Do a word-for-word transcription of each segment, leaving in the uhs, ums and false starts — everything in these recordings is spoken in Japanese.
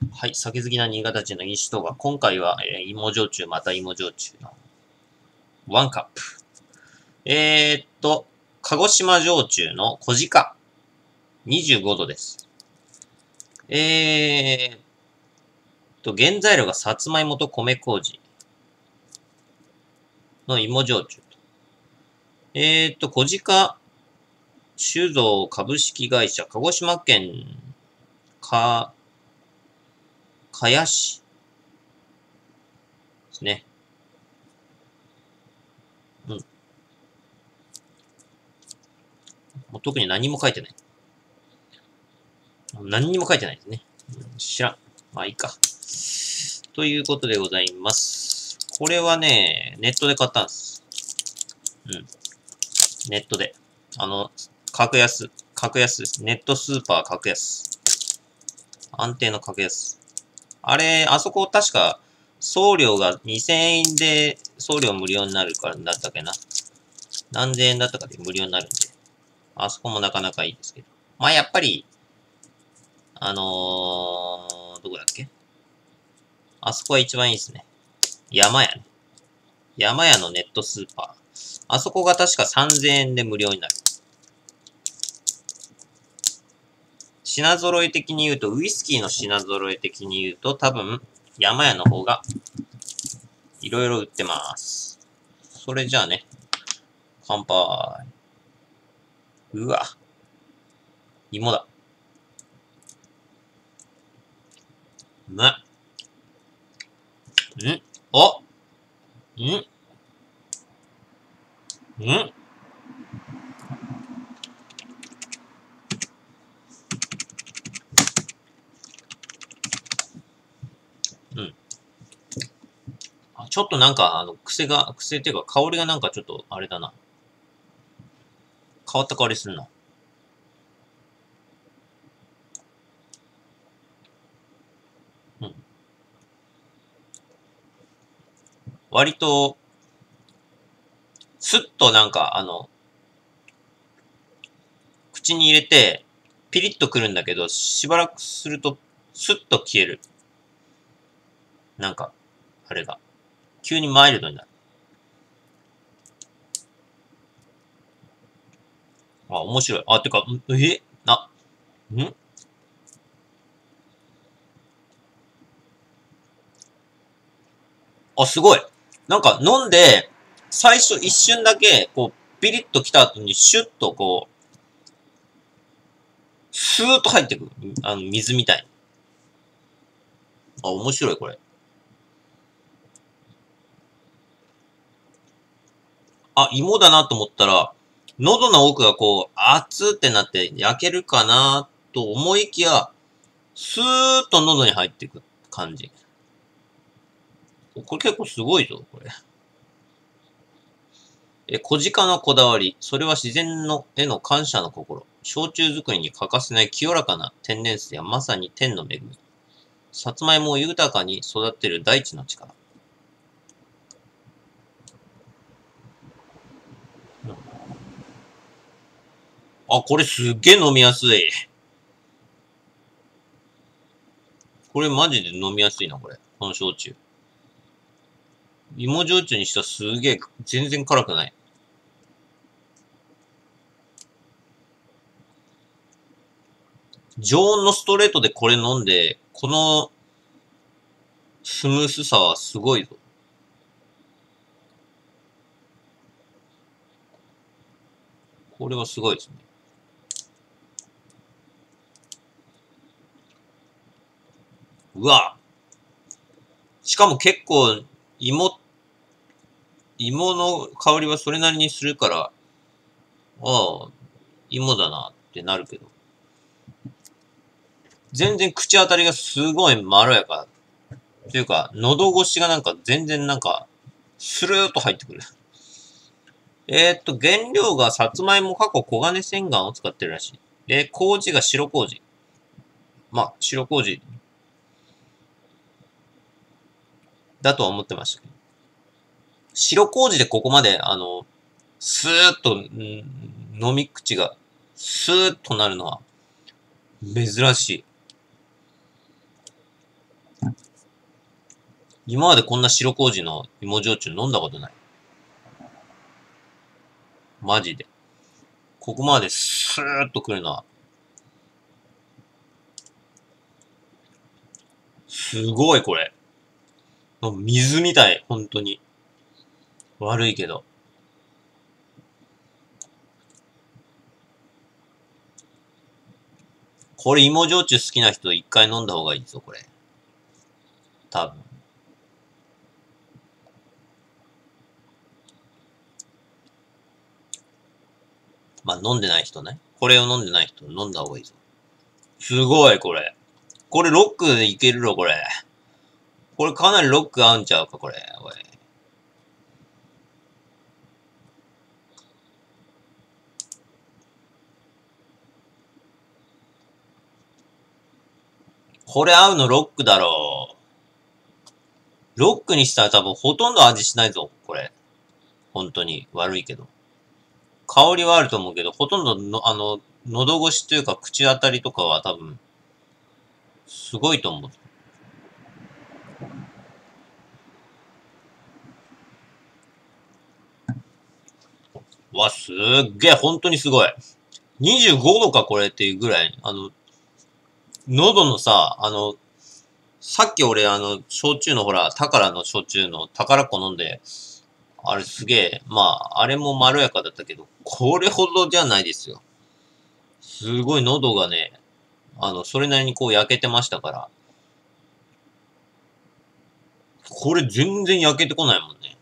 はい、酒好きな新潟人の飲酒動画。今回は、えー、芋焼酎、また芋焼酎のワンカップ。えー、っと、鹿児島焼酎の小鹿。にじゅうごどです。えーっと、原材料がさつまいもと米麹の芋焼酎と。えーっと、小鹿酒造株式会社、鹿児島県か、かや市ですね。うん。もう特に何も書いてない。何にも書いてないですね。うん、知らん。まあいいか。ということでございます。これはね、ネットで買ったんです。うん。ネットで。あの、格安。格安です。ネットスーパー格安。安定の格安。あれ、あそこ確か、送料がにせんえんで送料無料になるからだったっけな。何千円だったかで無料になるんで。あそこもなかなかいいですけど。まあやっぱり、あのー、どこだっけ、あそこは一番いいですね。山屋ね。山屋のネットスーパー。あそこが確かさんぜんえんで無料になる。品揃え的に言うと、ウイスキーの品揃え的に言うと、多分、山屋の方が、いろいろ売ってます。それじゃあね、乾杯。うわ、芋だ。うまい。んおんんうん。あ、ちょっとなんか、あの、癖が、癖っていうか、香りがなんかちょっと、あれだな。変わった香りするな。うん。割と、スッとなんか、あの、口に入れて、ピリッとくるんだけど、しばらくすると、スッと消える。なんか、あれが。急にマイルドになる。あ、面白い。あ、てか、んえな、んあ、すごい。なんか飲んで、最初一瞬だけ、こう、ピリッと来た後にシュッとこう、スーッと入ってくる。あの、水みたいに。あ、面白い、これ。あ、芋だなと思ったら、喉の奥がこう、熱ってなって焼けるかなと思いきや、スーッと喉に入っていく感じ。これ結構すごいぞ、これ。え、小鹿のこだわり。それは自然のへの感謝の心。焼酎作りに欠かせない清らかな天然水はまさに天の恵み。さつまいもを豊かに育てる大地の力。うん、あ、これすっげえ飲みやすい。これマジで飲みやすいな、これ。この焼酎。芋焼酎にしたらすげえ、全然辛くない。常温のストレートでこれ飲んで、このスムースさはすごいぞ。これはすごいですね。うわ。しかも結構、芋、芋の香りはそれなりにするから、ああ、芋だなってなるけど。全然口当たりがすごいまろやか。というか、喉越しがなんか全然なんか、スルーっと入ってくる。えーっと、原料がさつまいも過去黄金洗顔を使ってるらしい。で、麹が白麹。まあ、白麹だとは思ってましたけど。白麹でここまで、あの、スーッと、飲み口が、スーッとなるのは、珍しい。 今までこんな白麹の芋焼酎飲んだことない。マジで。ここまでスーッとくるのは。すごいこれ。水みたい、本当に。悪いけど。これ芋焼酎好きな人一回飲んだ方がいいぞ、これ。多分。まあ、飲んでない人ね。これを飲んでない人飲んだ方がいいぞ。すごい、これ。これロックでいけるろ、これ。これかなりロック合うんちゃうか、これ。おい。これ合うのロックだろう。ロックにしたら多分ほとんど味しないぞ、これ。本当に。悪いけど。香りはあると思うけど、ほとんどの、あの、喉越しというか口当たりとかは多分、すごいと思う。わ、すっげえ、本当にすごい。にじゅうごどかこれっていうぐらい、あの、喉のさ、あの、さっき俺あの、焼酎のほら、宝の焼酎の宝っ子飲んで、あれすげえ、まあ、あれもまろやかだったけど、これほどじゃないですよ。すごい喉がね、あの、それなりにこう焼けてましたから。これ全然焼けてこないもんね。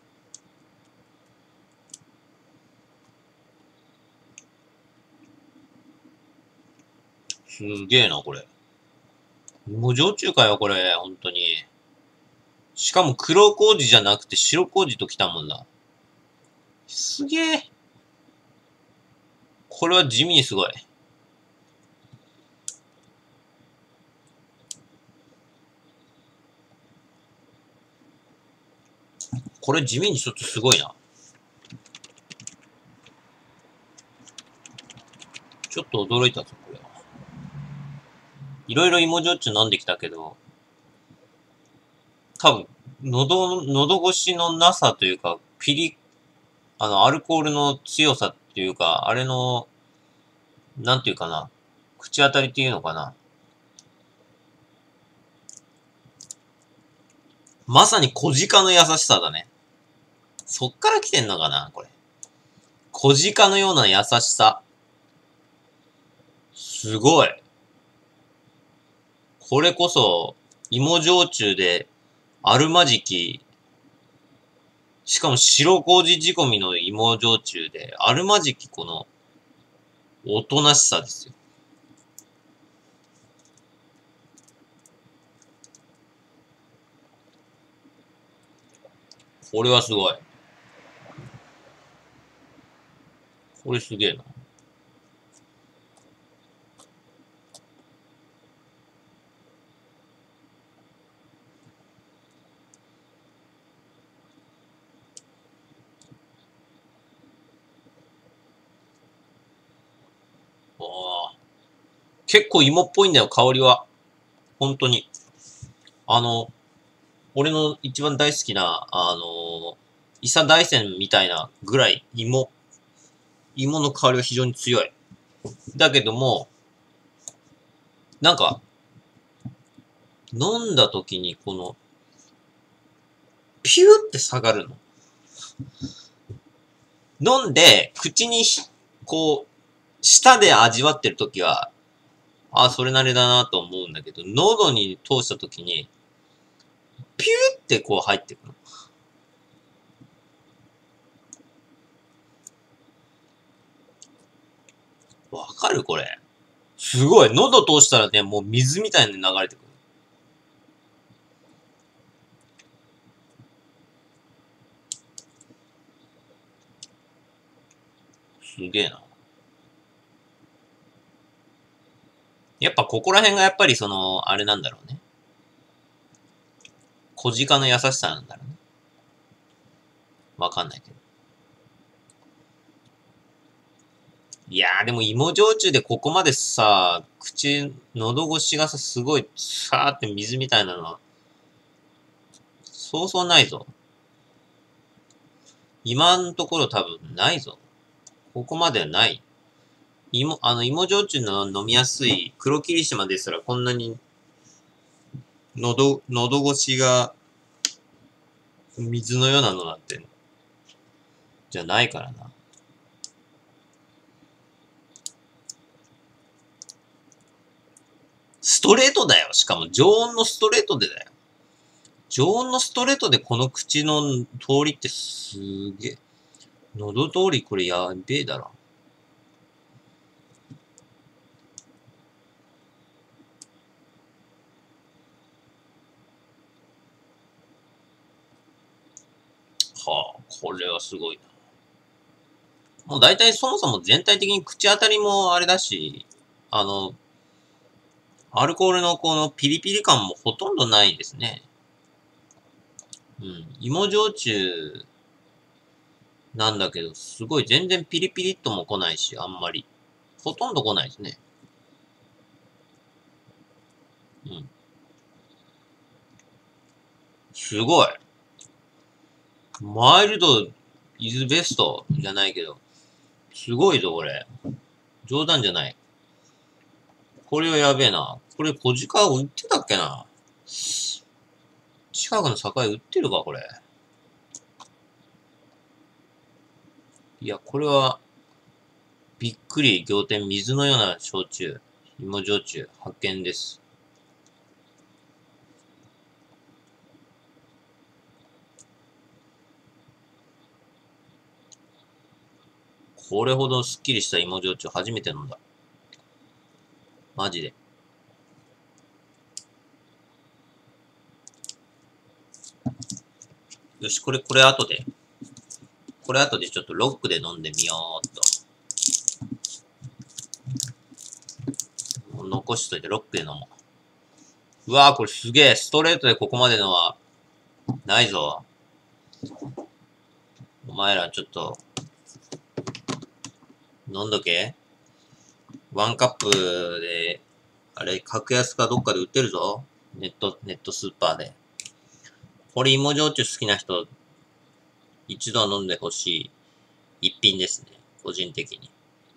すげえな、これ。もう焼酎かよ、これ、本当に。しかも黒麹じゃなくて白麹ときたもんだ。すげえ。これは地味にすごい。これ地味にちょっとすごいな。ちょっと驚いたぞ、これは。いろいろ芋焼酎飲んできたけど、多分、喉、喉越しのなさというか、ピリ、あの、アルコールの強さっていうか、あれの、なんていうかな、口当たりっていうのかな。まさに小鹿の優しさだね。そっから来てんのかな、これ。小鹿のような優しさ。すごい。これこそ、芋焼酎で、あるまじき、しかも白麹仕込みの芋焼酎で、あるまじきこの、おとなしさですよ。これはすごい。これすげえな。ああ。結構芋っぽいんだよ、香りは。本当に。あの、俺の一番大好きな、あの、伊佐大山みたいなぐらい芋、芋の香りは非常に強い。だけども、なんか、飲んだ時にこの、ピューって下がるの。飲んで、口にこう、舌で味わってる時は、あ、それなりだなと思うんだけど、喉に通した時に、ピューってこう入ってくる。わかるこれ。すごい。喉通したらね、もう水みたいに流れてくる。すげえな。やっぱここら辺がやっぱりその、あれなんだろうね。小鹿の優しさなんだろうね。わかんないけど。いやーでも芋焼酎でここまでさ、口、喉越しがさ、すごい、さーって水みたいなの、 そうそうないぞ。今のところ多分ないぞ。ここまではない。芋、あの、芋焼酎の飲みやすい黒霧島ですらこんなに、喉、喉越しが水のようなのなんて、じゃないからな。ストレートだよ。しかも常温のストレートでだよ。常温のストレートでこの口の通りってすげえ。喉通りこれやべえだろ。はあ、これはすごいな。もう大体そもそも全体的に口当たりもあれだし、あの、アルコールのこのピリピリ感もほとんどないですね。うん。芋焼酎なんだけど、すごい全然ピリピリっとも来ないし、あんまり。ほとんど来ないですね。うん。すごい。マイルドイズベストじゃないけど、すごいぞ、これ。冗談じゃない。これはやべえな。これ、ポジカー売ってたっけな。近くの酒屋売ってるか、これ。いや、これは、びっくり仰天水のような焼酎、芋焼酎発見です。これほどスッキリした芋焼酎初めて飲んだ。マジで。よし、これ、これ後で。これ後でちょっとロックで飲んでみようっと。もう残しといてロックで飲もう。うわぁ、これすげえ。ストレートでここまでのは、ないぞ。お前らちょっと、飲んどけ。ワンカップで、あれ、格安かどっかで売ってるぞ。ネット、ネットスーパーで。これ芋焼酎好きな人、一度は飲んでほしい一品ですね。個人的に。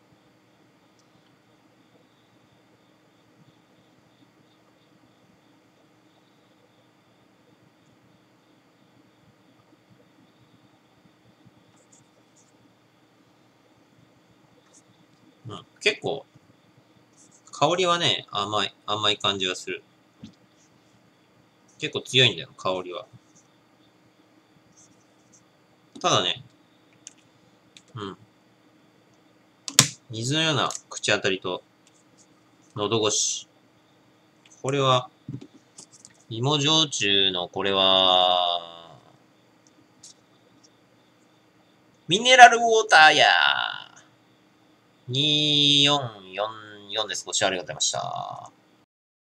うん。結構、香りはね、甘い、甘い感じがする。結構強いんだよ、香りは。ただね、うん。水のような口当たりと、喉越し。これは、芋焼酎のこれは、ミネラルウォーターやにーよんよんよんです。ご視聴ありがとうございました。